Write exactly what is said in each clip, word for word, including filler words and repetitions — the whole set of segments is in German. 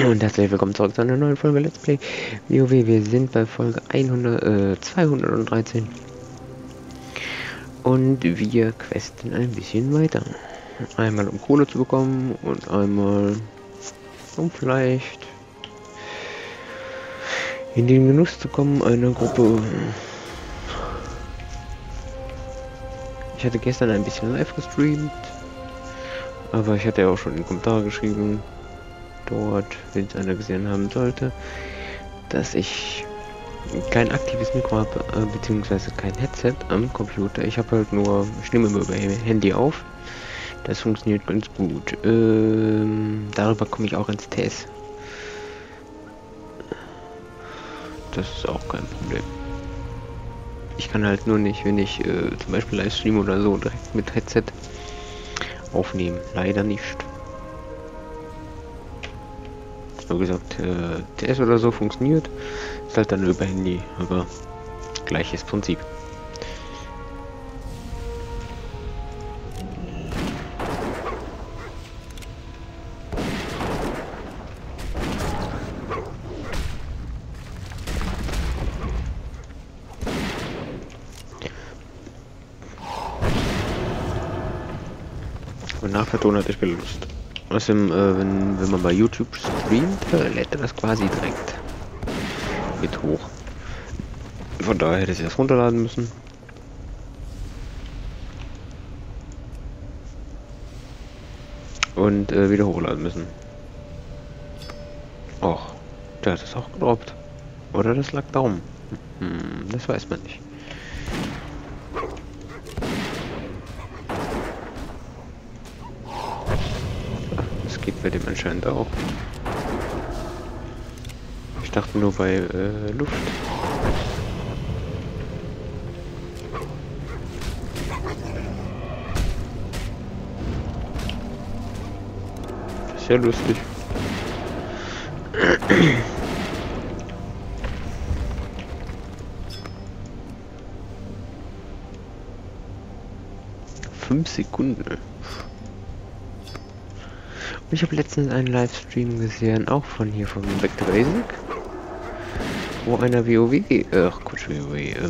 Und herzlich willkommen zurück zu einer neuen Folge Let's Play WoW. Wir sind bei Folge hundert, äh, zweihundertdreizehn und wir questen ein bisschen weiter. Einmal um Kohle zu bekommen und einmal um vielleicht in den Genuss zu kommen einer Gruppe. Ich hatte gestern ein bisschen live gestreamt, aber ich hatte ja auch schon in den Kommentaren geschrieben, dort, wenn es einer gesehen haben sollte, dass ich kein aktives Mikro habe, äh, beziehungsweise kein Headset am Computer. Ich habe halt nur, ich nehme immer über Handy auf. Das funktioniert ganz gut. Ähm, darüber komme ich auch ins T S. Das ist auch kein Problem. Ich kann halt nur nicht, wenn ich äh, zum Beispiel Livestream oder so direkt mit Headset aufnehmen. Leider nicht. Wie gesagt, äh, T S oder so funktioniert. Ist halt dann über Handy, aber gleiches Prinzip. Und nachvertonen hatte ich keine Lust. Außerdem, äh, wenn, wenn man bei YouTube streamt, äh, lädt er das quasi direkt mit hoch. Von daher hätte ich es erst runterladen müssen. Und äh, wieder hochladen müssen. Och, der hat es auch gedroppt. Oder das lag darum. Hm, das weiß man nicht. Das geht bei dem anscheinend auch. Ich dachte nur bei äh, Luft. Das ist ja lustig. Fünf Sekunden. Und ich habe letztens einen Livestream gesehen, auch von hier von Back to Basic, wo einer WoW, ach Quatsch, WoW, ähm,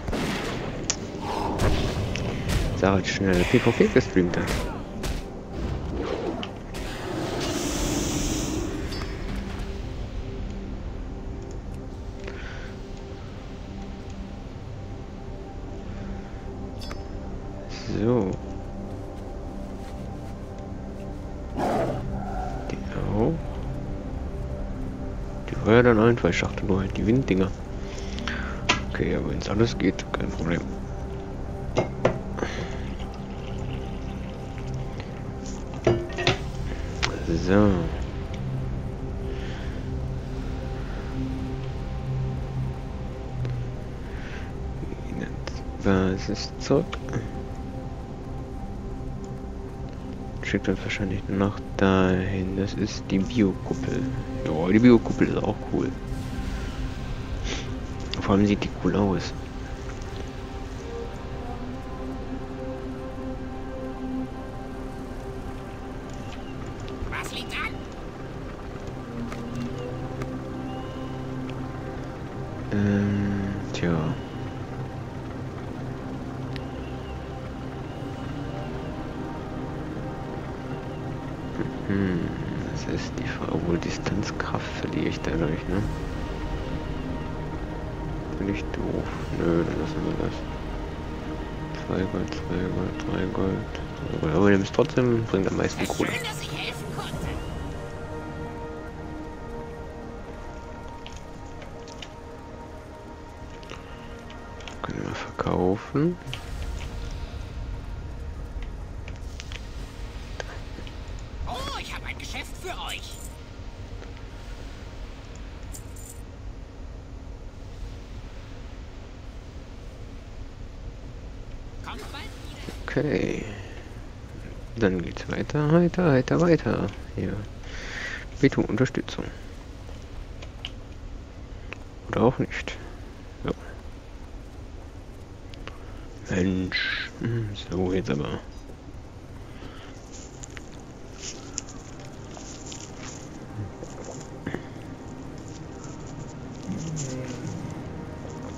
sag halt schnell, PvP gestreamt hat. So. Genau. Die war ja dann einfach, ich dachte nur halt die Winddinger. Okay, aber wenn es alles geht, kein Problem. So. Basis zurück. Schickt uns wahrscheinlich noch dahin. Das ist die Biokuppel. Ja, die Biokuppel ist auch cool. Vor allem sieht die cool aus. Was liegt an? Ähm, tja. Hm, das ist die Frage, wohl Distanzkraft verliere ich dadurch, ne? Bin ich doof? Nö, dann lassen wir das. Zwei Gold, zwei Gold, drei Gold, drei Gold. Aber wir nehmen es trotzdem, bringt am meisten Kohle. Schön, dass ich helfen konnte. Können wir verkaufen. Oh, ich habe ein Geschäft für euch. Kommt bald wieder. Okay. Dann geht's weiter, weiter, weiter, weiter. Hier. Bitte Unterstützung. Oder auch nicht. Ja. Mensch. So, jetzt aber.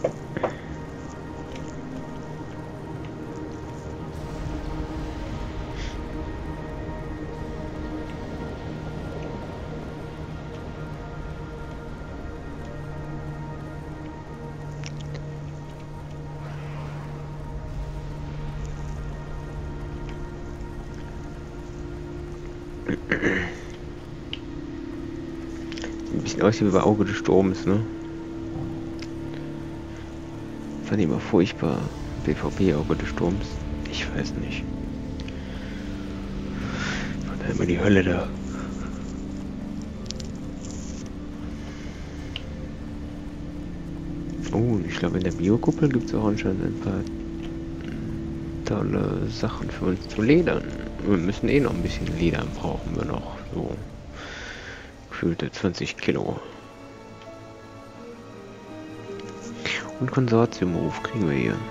Ein bisschen aussieht wie bei Auge des Sturms, ne? Fand ich immer furchtbar. B V P Auge des Sturms. Ich weiß nicht. War da immer die Hölle da. Oh, ich glaube in der Biokuppel gibt es auch anscheinend ein paar tolle Sachen für uns zu ledern. Wir müssen eh noch ein bisschen Leder brauchen wir noch. So gefühlte zwanzig Kilo. Und Konsortiumruf kriegen wir hier.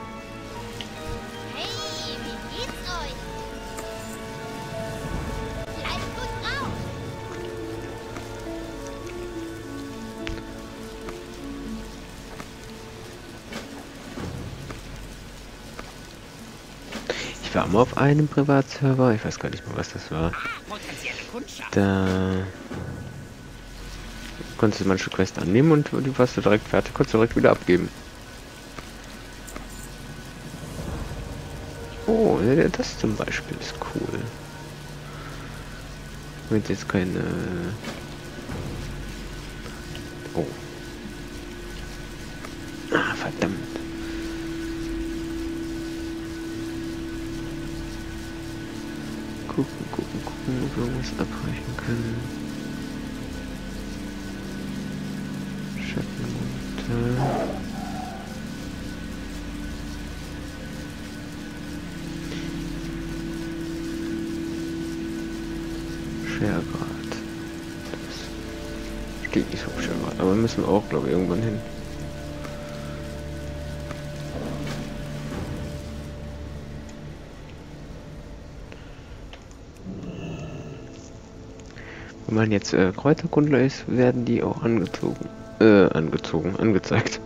Hey, wie geht's euch? Bleibt gut drauf. Ich war mal auf einem Privatserver, ich weiß gar nicht mehr, was das war. Potenzielle Kundschaft. Da konntest du manche Quest annehmen und die warst du direkt fertig, konntest du direkt wieder abgeben. Oh, das zum Beispiel ist cool. Wenn jetzt keine... Oh. Ah, verdammt. Gucken, gucken, gucken, ob wir irgendwas abreichen können. Schattenmonte. Schergrad. Das steht nicht so auf Schergrad, aber müssen wir auch, glaube ich, irgendwann hin. Wenn man jetzt äh, Kreuzerkundler ist, werden die auch angezogen. Äh, angezogen, angezeigt.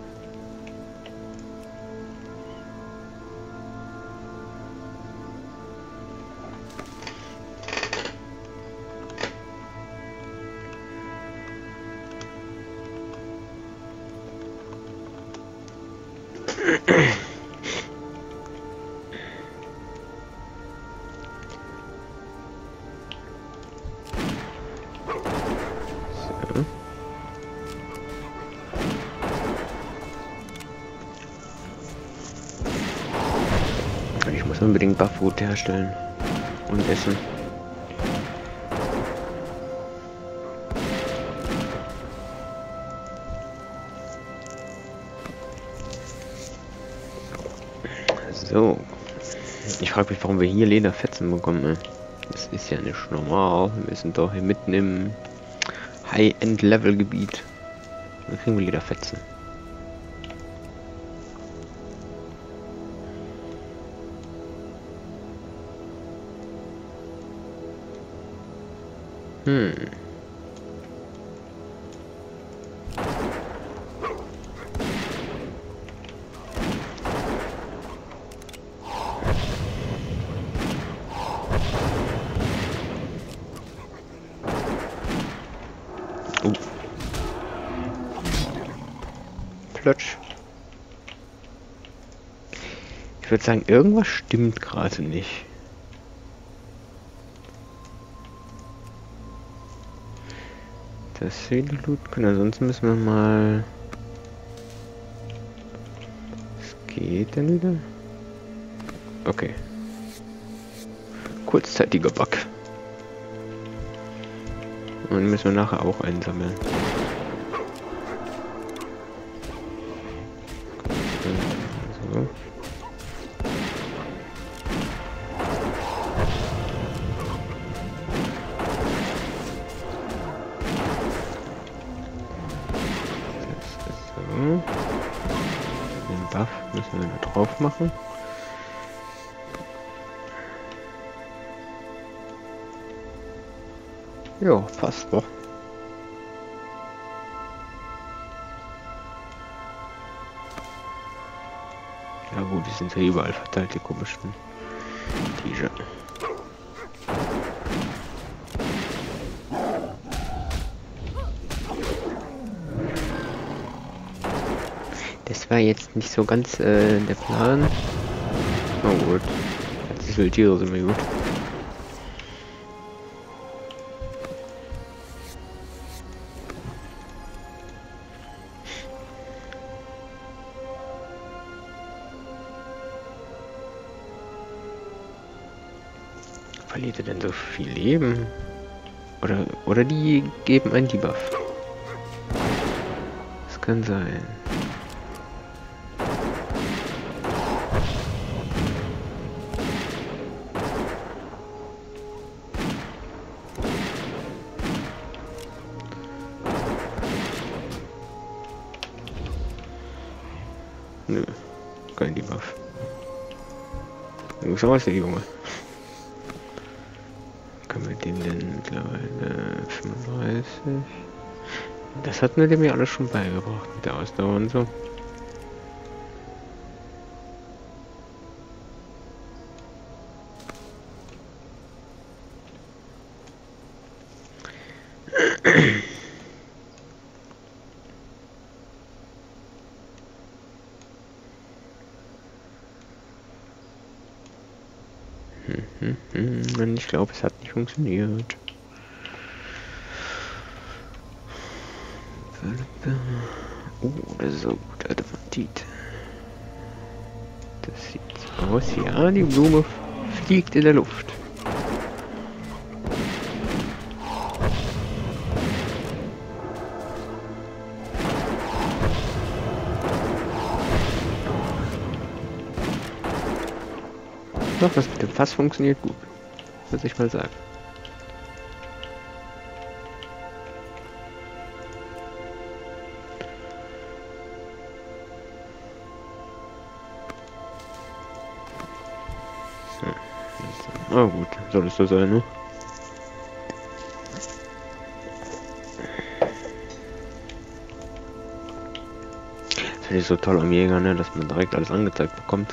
Ich muss unbedingt Bufffood herstellen und essen. So. Ich frage mich, warum wir hier Lederfetzen bekommen. Ne? Das ist ja nicht normal. Wir sind doch hier mitten im High-End-Level-Gebiet. Dann kriegen wir Lederfetzen. Hm. Oh. Plötsch. Ich würde sagen, irgendwas stimmt gerade nicht. Das viele looten können, ansonsten müssen wir mal... Was geht denn wieder? Okay. Kurzzeitiger Bug. Und den müssen wir nachher auch einsammeln. So. Den Buff müssen wir da drauf machen. Ja, passt doch. Ja gut, die sind ja überall verteilt, die komischen Tiere. Das war jetzt nicht so ganz äh, der Plan. Oh gut. Die Wildtiere sind mir gut. Verliert er denn so viel Leben? Oder, oder die geben einen Debuff. Das kann sein. Nö, kein Debuff. So was der Junge. Können wir den denn mittlerweile fünfunddreißig? Das hat mir dem ja alles schon beigebracht mit der Ausdauer und so. Hm, hm, hm. Ich glaube, es hat nicht funktioniert. Oh, das ist so gut, Adamantith. Das sieht so aus. Ja, die Blume fliegt in der Luft. Doch, das mit dem Fass funktioniert gut. Muss ich mal sagen. Ah gut, soll es so sein, ne? Das finde ich so toll am Jäger, ne? Dass man direkt alles angezeigt bekommt.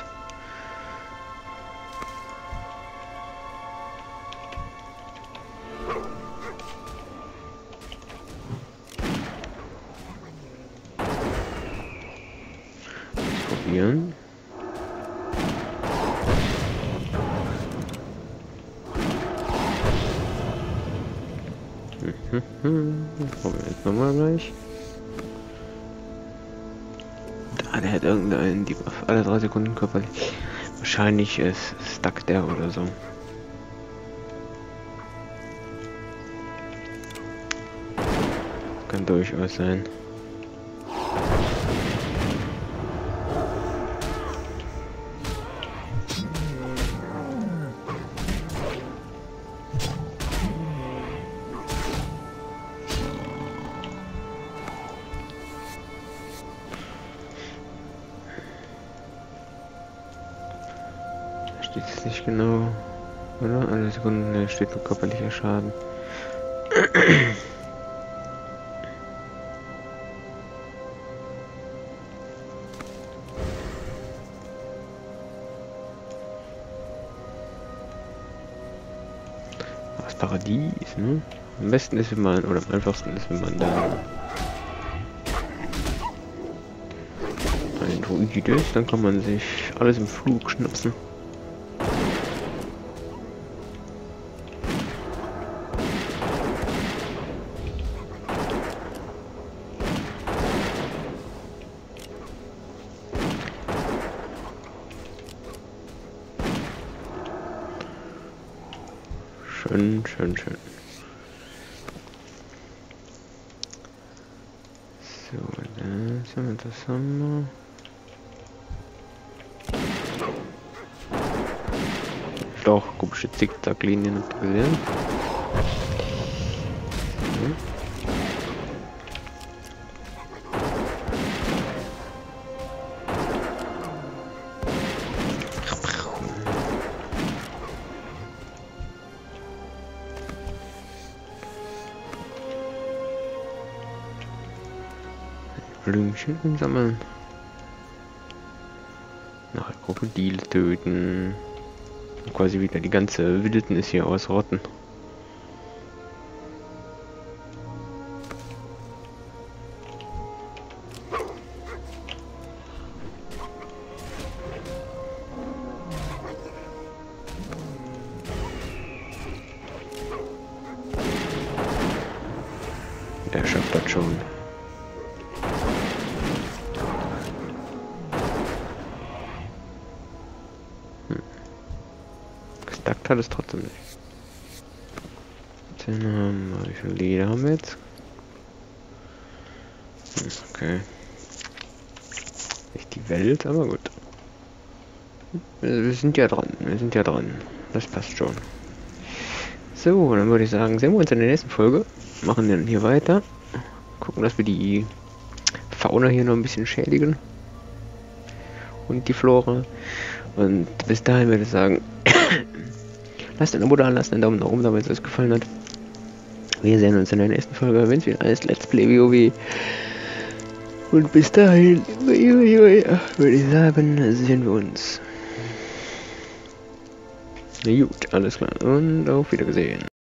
Probieren. Hm, probieren wir jetzt nochmal gleich. Ah, der hat irgendeinen Debuff. Alle drei Sekunden körperlich. Wahrscheinlich ist stuck der oder so. Kann durchaus sein. Steht es nicht genau, oder? Alle Sekunden, ne, steht nur körperlicher Schaden. Das Paradies, ne? Am besten ist, wenn man, oder am einfachsten ist, wenn man da ein Druid ist, dann kann man sich alles im Flug schnapsen. Schön, schön, schön. So, das haben wir, das haben wir. Doch, komische Zickzack-Linien habt ihr gesehen. So. Blümchen sammeln. Nachher Krokodile töten. Und quasi wieder die ganze Wildnis hier ausrotten. Der schafft das schon. Hm. Gestackt hat es trotzdem nicht. Dann haben wir, wie viele Leder haben wir jetzt? Hm, okay. Nicht die Welt, aber gut. Wir, wir sind ja dran, wir sind ja dran. Das passt schon. So, dann würde ich sagen, sehen wir uns in der nächsten Folge. Machen dann hier weiter. Gucken, dass wir die Fauna hier noch ein bisschen schädigen. Und die Flora. Und bis dahin würde ich sagen, lasst ein Abo da, lasst einen Daumen nach oben da, wenn es euch gefallen hat. Wir sehen uns in der nächsten Folge, wenn es wieder heißt Let's Play WoW. Und bis dahin, würde ich sagen, sehen wir uns. Na gut, alles klar. Und auf Wiedersehen.